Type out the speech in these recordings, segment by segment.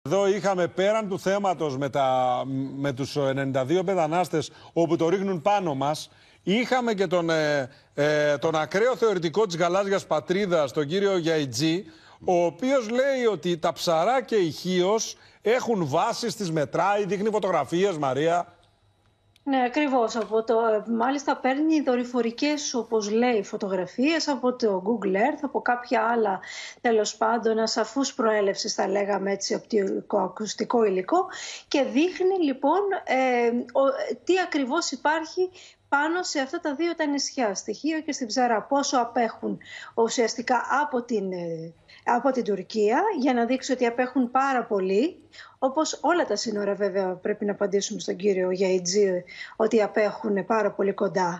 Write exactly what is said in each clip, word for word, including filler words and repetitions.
Εδώ είχαμε πέραν του θέματος με, τα, με τους ενενήντα δύο μετανάστες όπου το ρίχνουν πάνω μας, είχαμε και τον, ε, ε, τον ακραίο θεωρητικό της γαλάζιας πατρίδας, τον κύριο Γιαϊτζή, ο οποίος λέει ότι τα ψαρά και η Χίος έχουν βάσει στις μετράει, δείχνει φωτογραφίες, Μαρία. Ναι, ακριβώς. Από το, μάλιστα παίρνει δορυφορικές, όπως λέει, φωτογραφίες από το Google Earth, από κάποια άλλα, τέλος πάντων, ασαφούς προέλευσης, θα λέγαμε έτσι, οπτικοακουστικό υλικό, και δείχνει λοιπόν ε, ο, τι ακριβώς υπάρχει πάνω σε αυτά τα δύο τα νησιά, στη Χίο και στην Ψαρά, πόσο απέχουν ουσιαστικά από την, από την Τουρκία, για να δείξει ότι απέχουν πάρα πολύ. Όπως όλα τα σύνορα, βέβαια, πρέπει να απαντήσουμε στον κύριο Γιαϊτζή ότι απέχουν πάρα πολύ κοντά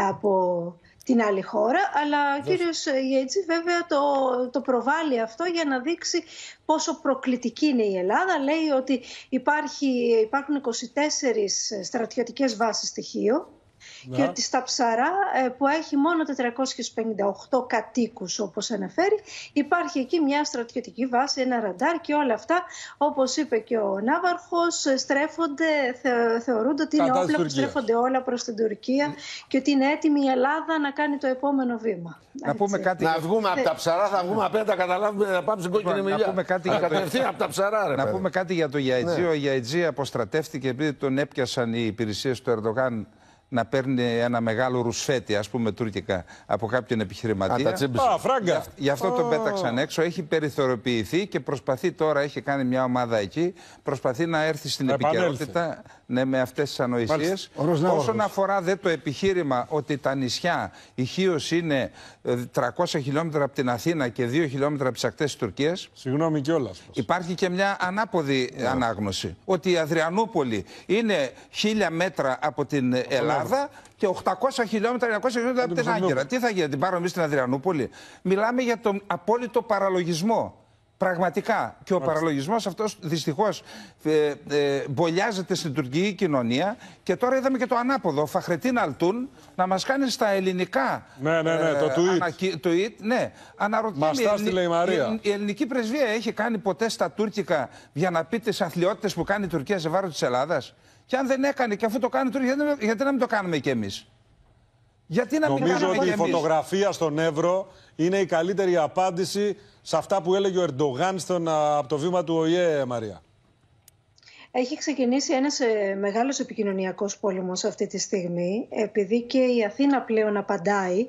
από την άλλη χώρα. Αλλά ο κύριος Γιαϊτζή βέβαια το, το προβάλλει αυτό για να δείξει πόσο προκλητική είναι η Ελλάδα. Λέει ότι υπάρχει, υπάρχουν είκοσι τέσσερις στρατιωτικές βάσεις στη Χίο. Και ότι στα Ψαρά, που έχει μόνο τετρακόσιους πενήντα οκτώ κατοίκους, όπως αναφέρει, υπάρχει εκεί μια στρατιωτική βάση, ένα ραντάρ, και όλα αυτά, όπως είπε και ο Ναύαρχος, στρέφονται, θε, θεωρούνται ότι είναι όπλα που στρέφονται όλα προς την Τουρκία mm. και ότι είναι έτοιμη η Ελλάδα να κάνει το επόμενο βήμα. Να, πούμε κάτι... να βγούμε από τα Ψαρά, θα βγούμε απέναντι, θα καταλάβουμε, να πάμε στην κόκκινη μιλιά. Να πούμε κάτι, για το... από τα Ψαρά, ρε, να πούμε κάτι για το Γιαϊτζή. Ναι. Ο Γιαϊτζή αποστρατεύτηκε επειδή τον έπιασαν οι υπηρεσίες του Ερντογάν να παίρνει ένα μεγάλο ρουσφέτη, ας πούμε τουρκικά, από κάποιον επιχειρηματία. Α, φράγκα. Γι' αυτό oh. τον πέταξαν έξω. Έχει περιθωριοποιηθεί και προσπαθεί τώρα, έχει κάνει μια ομάδα εκεί, προσπαθεί να έρθει στην επικαιρότητα, ναι, με αυτές τις ανοησίες. Όσον αφορά δε το επιχείρημα ότι τα νησιά, η Χίος είναι τριακόσια χιλιόμετρα από την Αθήνα και δύο χιλιόμετρα από τις ακτές της Τουρκίας. Συγγνώμη κιόλας. Υπάρχει και μια ανάποδη yeah. ανάγνωση. Ότι η Αδριανούπολη είναι χίλια μέτρα από την Ελλάδα. Και οκτακόσια χιλιόμετρα, εννιακόσια χιλιόμετρα από την Άγκυρα. Τι θα γίνει, την πάρουμε εμείς στην Αδριανούπολη? Μιλάμε για τον απόλυτο παραλογισμό. Πραγματικά. Και ο παραλογισμός αυτός δυστυχώς ε, ε, μπολιάζεται στην τουρκική κοινωνία. Και τώρα είδαμε και το ανάποδο. Ο Φαχρετίν Αλτούν να μας κάνει στα ελληνικά. Ναι, ναι, ναι, ε, το tweet. Ανακοι... tweet ναι. Αναρωτιέμαι, η, η, Μαρία. η, η ελληνική πρεσβεία έχει κάνει ποτέ στα τουρκικά για να πει τις αθλιότητες που κάνει η Τουρκία σε βάρος της Ελλάδας? Και αν δεν έκανε, και αφού το κάνει τώρα, γιατί, γιατί να μην το κάνουμε κι εμείς? Γιατί να Νομίζω μην κάνουμε ότι κι η εμείς? φωτογραφία στον Εύρο είναι η καλύτερη απάντηση σε αυτά που έλεγε ο Ερντογάν στον, από το βήμα του Ο Η Ε, Μαρία. Έχει ξεκινήσει ένας ε, μεγάλος επικοινωνιακός πόλεμος αυτή τη στιγμή, επειδή και η Αθήνα πλέον απαντάει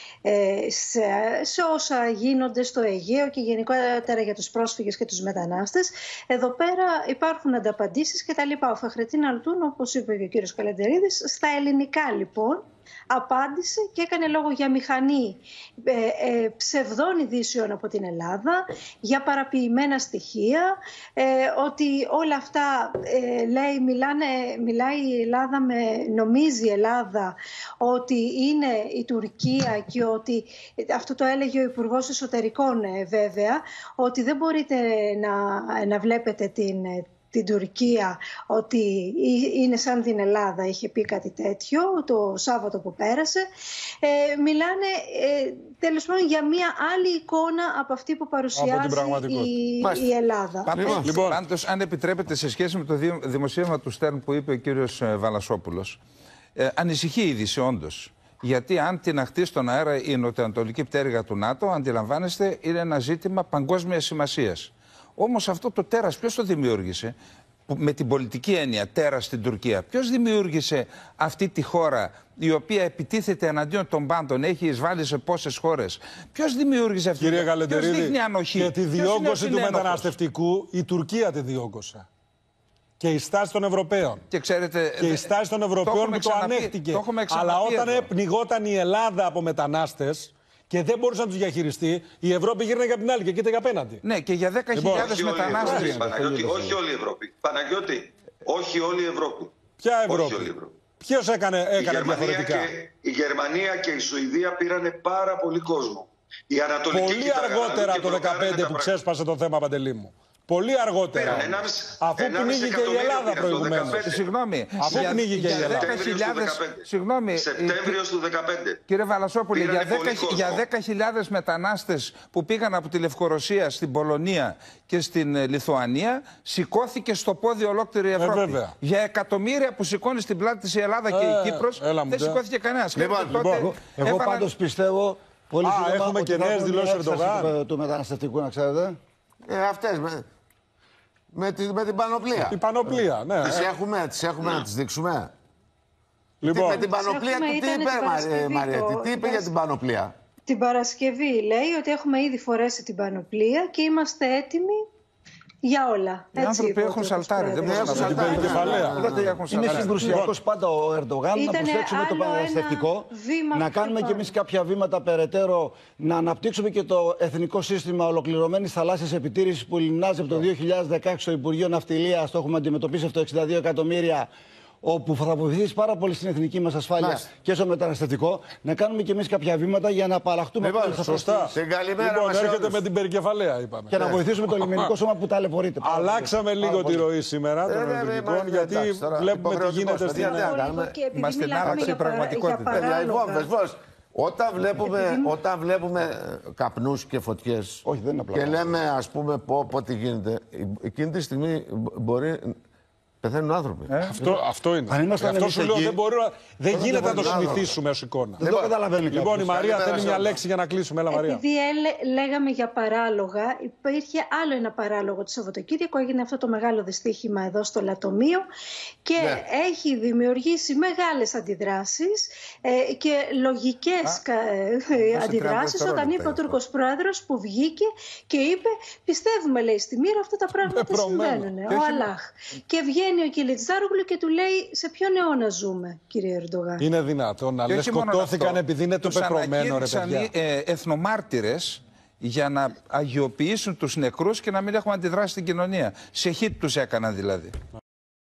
Σε, σε όσα γίνονται στο Αιγαίο και γενικότερα για τους πρόσφυγες και τους μετανάστες. Εδώ πέρα υπάρχουν ανταπαντήσεις και τα λοιπά. Ο Φαχρετίν Αλτούν, όπως είπε και ο κύριος Καλεντερίδης, στα ελληνικά λοιπόν απάντησε και έκανε λόγο για μηχανή ε, ε, ψευδών ειδήσεων από την Ελλάδα, για παραποιημένα στοιχεία, ε, ότι όλα αυτά ε, λέει, μιλάνε, μιλάει η Ελλάδα, με, νομίζει η Ελλάδα ότι είναι η Τουρκία, και ότι αυτό το έλεγε ο Υπουργός Εσωτερικών ε, βέβαια, ότι δεν μπορείτε να, να βλέπετε την την Τουρκία ότι είναι σαν την Ελλάδα, είχε πει κάτι τέτοιο το Σάββατο που πέρασε. Ε, μιλάνε ε, τέλος πάντων για μια άλλη εικόνα από αυτή που παρουσιάζει η, η Ελλάδα. Πάντως, λοιπόν, πάντως, αν επιτρέπετε, σε σχέση με το δημοσίευμα του Στέρν που είπε ο κύριος Βαλασόπουλος, ε, ανησυχεί η είδηση όντως. Γιατί αν τιναχτεί στον αέρα η νοτιοανατολική πτέρυγα του ΝΑΤΟ, αντιλαμβάνεστε, είναι ένα ζήτημα παγκόσμιας σημασίας. Όμως αυτό το τέρας ποιος το δημιούργησε? Με την πολιτική έννοια, τέρας στην Τουρκία. Ποιος δημιούργησε αυτή τη χώρα η οποία επιτίθεται εναντίον των πάντων, έχει εισβάλει σε πόσες χώρες? Ποιος δημιούργησε αυτή? Κύριε Καλεντερίδη, ποιος δείχνει ανοχή? και τη διόγκωση του μεταναστευτικού η Τουρκία τη διόγκωσε. Και η στάση των Ευρωπαίων. Και, ξέρετε, και η στάση των Ευρωπαίων που το ανέχτηκε. Το Αλλά όταν εδώ. πνιγόταν η Ελλάδα από μετανάστες και δεν μπορούσε να τους διαχειριστεί, η Ευρώπη γύρναγε από την άλλη και κοίταγε απέναντι. Ναι, και για δέκα χιλιάδες λοιπόν, μετανάστες. Παναγιώτη, όχι όλη η Ευρώπη. Παναγιώτη, όχι όλη η Ευρώπη. Ποια Ευρώπη? Ευρώπη. Ποιος έκανε, έκανε η διαφορετικά? Και, η Γερμανία και η Σουηδία πήρανε πάρα πολύ κόσμο. Η Ανατολική πολύ αργότερα από το δύο χιλιάδες δεκαπέντε που ξέσπασε το θέμα, Παντελή μου. Πολύ αργότερα. Πήραν ενάμιση Αφού πνίγηκε η Ελλάδα προηγουμένως. Συγγνώμη. Αφού για- πνίγηκε η για Ελλάδα. δέκα χιλιάδες Συγγνώμη. Σεπτέμβριος του δεκαπέντε. Κύριε Βαλασόπουλε, Πήρανε για πολύ δέκα, κόσμο. για δέκα χιλιάδες μετανάστες που πήγαν από τη Λευκορωσία στην Πολωνία και στην ε, Λιθουανία, σηκώθηκε στο πόδι ολόκληρη η Ευρώπη. βέβαια. Για εκατομμύρια που σηκώνει στην πλάτη της η Ελλάδα και Ε, η Κύπρος, έλα μου, δεν ντε. σηκώθηκε κανένας. Λοιπόν, Ξέρετε, τότε λοιπόν, Εγώ έβαλαν- πάντως πιστεύω πολύ Α, σύντομα έχουμε ότι και θα νέες έχουμε δηλώσεις μια έξαρση Ερντογάν. του, του μεταναστευτικού, να ξέρετε. Ε, αυτές με, με, τη, με την πανοπλία. Η πανοπλία, ναι. Τις Ε, έχουμε, τις έχουμε να τις δείξουμε. Τι, Λοιπόν, με την πανοπλία έχουμε, του τι ήταν είπε, την Μαρι- Παρασκευή Μαριέτη, το- τι είπε για την πανοπλία. Την Παρασκευή λέει ότι έχουμε ήδη φορέσει την πανοπλία και είμαστε έτοιμοι για όλα. Οι άνθρωποι είπε ο έχουν Τούρκος σαλτάρει. Δεν Πρόεδρος. μπορούν να Έχουν το σαλτάρει. περικεφαλαία. Είδατε, έχουν Είναι σαλτάρει. συγκρουσιακό πάντα ο Ερντογάν. Να Ήτανε προσέξουμε το άλλο ένα μεταναστευτικό. βήμα Να πιο κάνουμε κι πάνω. εμεί κάποια βήματα περαιτέρω. Να αναπτύξουμε και το εθνικό σύστημα ολοκληρωμένη θαλάσσια επιτήρηση που λιμνάζει από το δύο χιλιάδες δεκαέξι στο Υπουργείο Ναυτιλίας. Το έχουμε αντιμετωπίσει αυτό εξήντα δύο εκατομμύρια. Όπου θα βοηθήσει πάρα πολύ στην εθνική μας ασφάλεια Μάλιστα. και στο μεταναστευτικό. Να κάνουμε κι εμείς κάποια βήματα για να απαλλαχτούμε Λοιπόν, από όλες αυτές σωστά. τις- Την καλημέρα Λοιπόν, μας σε έρχεται όλους. με την περικεφαλαία, είπαμε. και να βοηθήσουμε το λιμενικό σώμα που ταλαιπωρείται. Πάρα πολύ. Αλλάξαμε λίγο τη ροή σήμερα των Ε, ναι, ναι, ελληνικών, μα, γιατί εντάξει, τώρα, βλέπουμε τι υποχρεωτικός, γίνεται στην παιδιά, Ελλάδα. τι να κάνουμε. Και επειδή Είμαστε μιλάμε άραξε για, παρα- πραγματικότητα. για Παιδιά, λοιπόν, παράλογα. βεβαίως, όταν βλέπουμε, όταν βλέπουμε ε, καπνούς και φωτιές Όχι, δεν είναι απλά και πράγματα. λέμε, ας πούμε, πω, πω τι γίνεται, εκείνη τη στιγμή μπορεί πεθαίνουν άνθρωποι. Αυτό, αυτό είναι. Αν ήμασταν Αυτό εμείς σου λέω, εκεί, δεν, μπορεί, να- δεν γίνεται να το μπορεί να- συνηθίσουμε ως εικόνα. Δεν το καταλαβαίνει Λοιπόν, η κάποιος. Μαρία Καλημέρα θέλει σε μια όλους. λέξη για να κλείσουμε. Έλα, Μαρία. Επειδή έλε- λέγαμε για παράλογα, υπήρχε άλλο ένα παράλογο το Σαββατοκύριακο. Έγινε αυτό το μεγάλο δυστύχημα εδώ στο Λατομείο και Ναι. έχει δημιουργήσει μεγάλες αντιδράσεις ε, και λογικές κα- ε, αντιδράσεις τριάντα όταν είπε ο δευτερόλεπτα Τούρκος Πρόεδρος που βγήκε και είπε πιστεύουμε, λέει, στη μοίρα αυτά τα πράγματα Πεπρωμένο. συμβαίνουν. Και Ο όχι- Αλάχ. Και βγαίνει ο Κιλιτζάρογλου και του λέει σε ποιον αιώνα ζούμε, κύριε Ερντογάν. Είναι δυνατόν να Και λες όχι μόνο σκοτώθηκαν αυτό, επειδή είναι το τους πεπρωμένο, ρε ανακήρυξαν παιδιά. οι, ε, εθνομάρτυρες για να αγιοποιήσουν τους νεκρούς και να μην έχουμε αντιδράσει στην κοινωνία. Σε χιτ τους έκαναν δηλαδή.